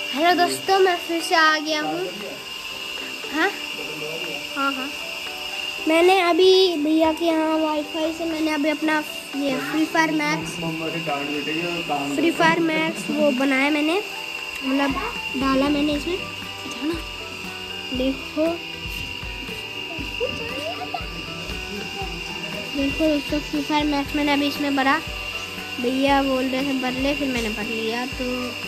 Hello दोस्तों, मैं फिर से आ गया हूँ। हाँ, मैंने अभी भैया के यहाँ वाईफाई से मैंने अभी अपना ये फ्री फायर मैक्स वो बनाया मैंने, मतलब डाला मैंने इसमें। देखो दोस्तों, फ्री फायर मैक्स मैंने अभी इसमें भरा। भैया बोल रहे थे भर ले, फिर मैंने भर लिया। तो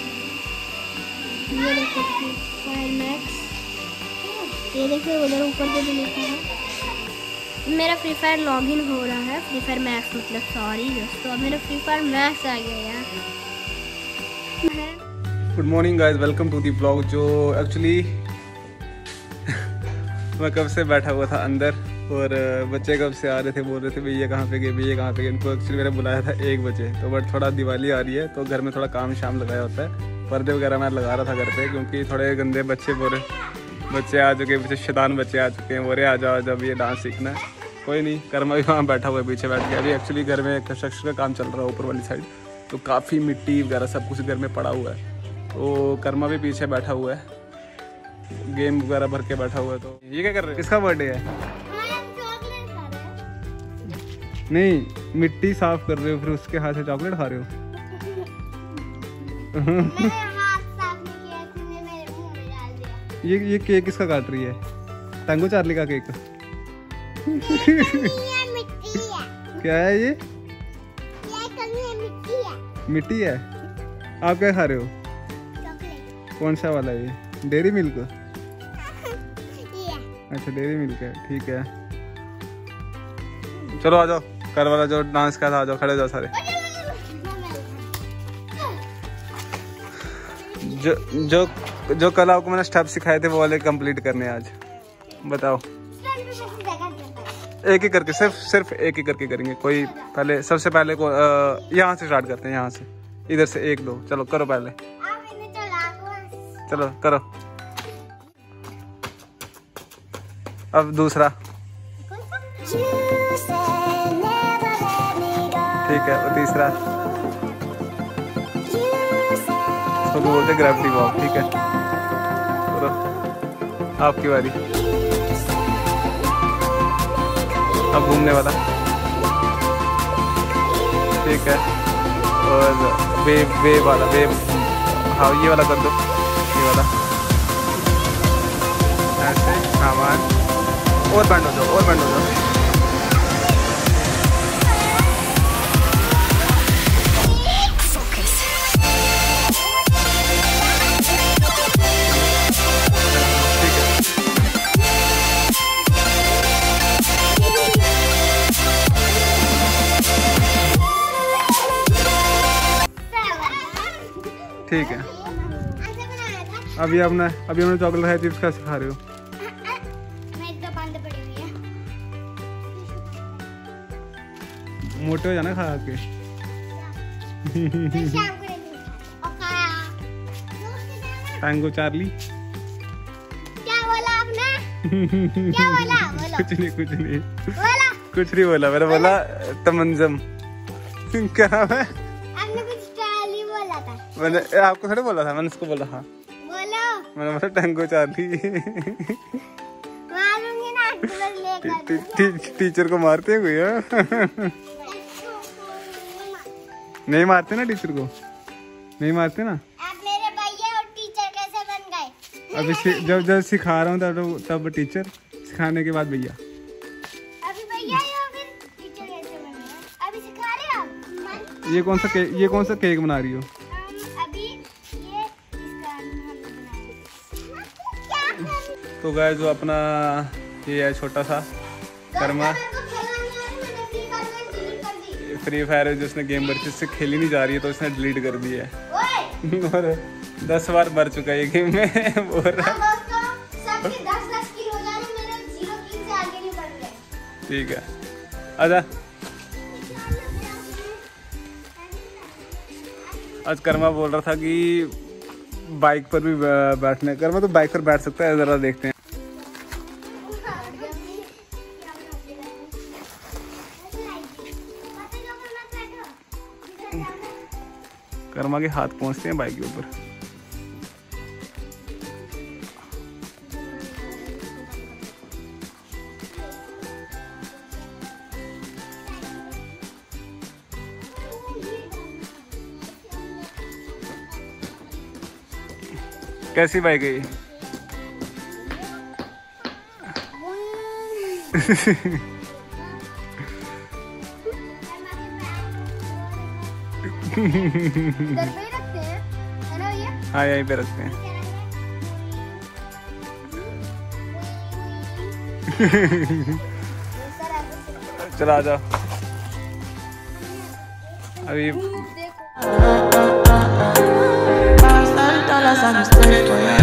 ये देखो फ्री फायर मैक्स, ये देखो उधर ऊपर पे भी लिखा है। मेरा फ्री फायर लॉगिन हो रहा है, फ्री फायर मैक्स मतलब, सॉरी दोस्तों, अब मेरा फ्री फायर मैक्स आ गया यार। Good morning guys, welcome to the blog. जो एक्चुअली मैं कब से बैठा हुआ था अंदर और बच्चे कब से आ रहे थे, बोल रहे थे भैया कहाँ पे गए, भैया कहाँ पे गए। इनको एक्चुअली मैंने बुलाया था 1 बजे, तो बट थोड़ा दिवाली आ रही है तो घर में थोड़ा काम शाम लगाया होता है। पर्दे वगैरह मैं लगा रहा था घर पे, क्योंकि थोड़े गंदे बच्चे बच्चे आ चुके हैं, शैतान बच्चे आ चुके हैं। बोरे आ जाओ जब ये डांस सीखना है। कोई नहीं, कर्मा भी वहाँ बैठा हुआ है पीछे बैठ के। अभी एक्चुअली घर में कंस्ट्रक्शन का काम चल रहा है ऊपर वाली साइड, तो काफ़ी मिट्टी वगैरह सब कुछ घर में पड़ा हुआ है। तो कर्मा भी पीछे बैठा हुआ है, गेम वगैरह भर के बैठा हुआ है। तो ये क्या कर रहे हैं? किसका बर्थडे है? नहीं, मिट्टी साफ कर रहे हो, फिर उसके हाथ से चॉकलेट खा रहे हो। ये केक किसका काट रही है? टैंगो चार्ली का केक। क्या है ये? मिट्टी है। आप क्या खा रहे हो? कौन सा वाला है ये? Dairy Milk? अच्छा, डेयरी मिल्क है, ठीक है। चलो आ जाओ, कर वाला जो डांस का था, आ जाओ, खड़े जाओ सारे। जो कल आपको मैंने स्टेप सिखाए थे वो वाले कंप्लीट करने आज। बताओ, एक ही करके, सिर्फ एक ही करके करेंगे। कोई पहले, सबसे पहले को यहाँ से स्टार्ट करते हैं, यहाँ से, इधर से 1 2, चलो करो पहले, चलो करो। अब दूसरा, ठीक है। और तीसरा, इसको बोलते ग्रेविटी वॉक, ठीक है। करो, आपकी बारी। अब घूमने वाला, ठीक है। और वेव वाला, वेव, हाँ ये वाला कर दो, ये वाला ऐसे। हाँ मान, और बैंड हो जाओ, और बैंड हो जाओ। ठीक है। अभी हमने चॉकलेट खाई, चिप्स कैसे खा रहे हो? मोटे हो जाना खा के। टैंगो चार्ली, क्या बोला आपने? क्या बोला? कुछ नहीं बोला। मैंने बोला तमंजम। क्या नाम है? मैंने आपको थोड़ा बोला था, मैंने उसको बोला। हाँ बोलो। मैंने बोला टैंगो चार्ली। मारूंगी ना। टीचर को मारते हैं कोई? नहीं मारते ना, टीचर को नहीं मारते ना। आप मेरे भैया और टीचर कैसे बन गए? अभी जब सिखा रहा हूँ तब टीचर, सिखाने के बाद भैया। अभी भैया टीचर कैसे बन गए? अभी सिखा रहे हो? ये कौन सा केक बना रही हो? तो गाइस, जो अपना ये है छोटा सा कर्मा, फ्री फायर है जो उसने गेम भर से खेली नहीं जा रही है, तो उसने डिलीट कर दी है। और 10 बार भर चुका है ये गेम में। बोल रहा है ठीक है, आजा। आज कर्मा बोल रहा था कि बाइक पर भी बैठने, कर्मा तो बाइक पर बैठ सकता है, जरा देखते हैं। कर्मा के हाथ पहुंचते हैं बाइक के ऊपर। कैसी बाइक है ये? घर पे ही रखते हैं, है ना भैया? हाँ यहीं पे रखते हैं। चला आ जाओ अभी।